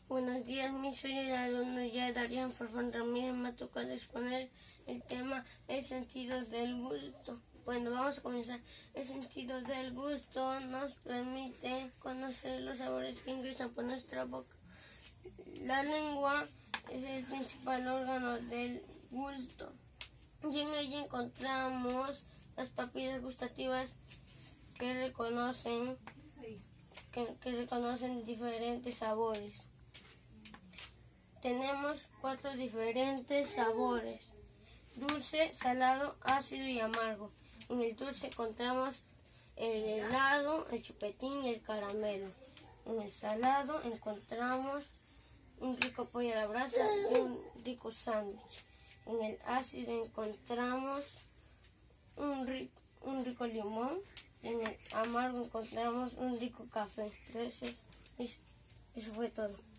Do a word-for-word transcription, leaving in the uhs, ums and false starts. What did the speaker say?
Buenos días, mi soy el alumno ya Darían Farfán Ramírez. Me ha tocado exponer el tema el sentido del gusto. Bueno, vamos a comenzar. El sentido del gusto nos permite conocer los sabores que ingresan por nuestra boca. La lengua es el principal órgano del gusto y en ella encontramos las papilas gustativas que reconocen que, que reconocen diferentes sabores. Tenemos cuatro diferentes sabores: dulce, salado, ácido y amargo. En el dulce encontramos el helado, el chupetín y el caramelo. En el salado encontramos un rico pollo a la brasa y un rico sándwich. En el ácido encontramos un rico, un rico limón. En el amargo encontramos un rico café. Entonces, eso, eso fue todo.